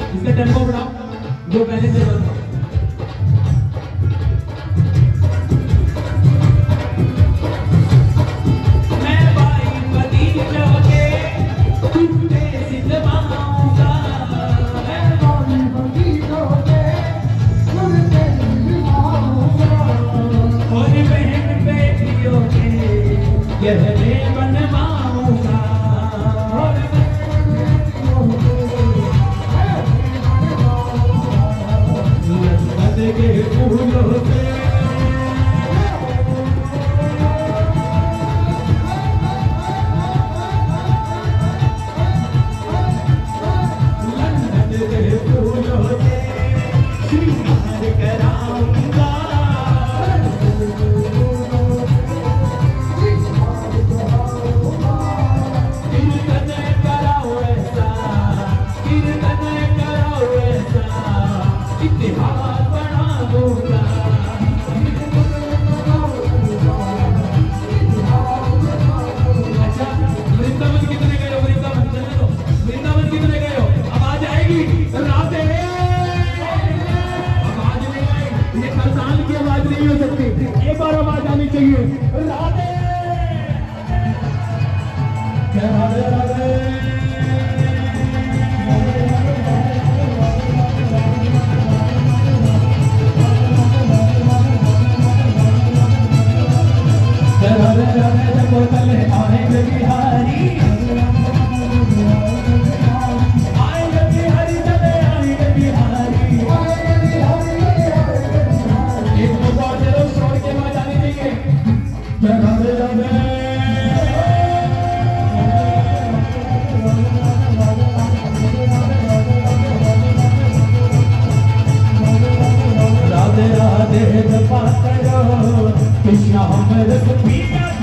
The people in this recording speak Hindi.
इसका टेम्पो बढ़ाओ, जो पहले से बंद। एक बार आवाज आनी चाहिए, राधे राधे राधे। राधे राधे जब बोतल आएंगे बिहारी, आएंगे बिहारी, चले आएंगे बिहारी। एक दो बार चलो छोड़ के आवाज आनी चाहिए, राधे राधे। राधे राधे जपा करो, कृष्ण हम रस पीना।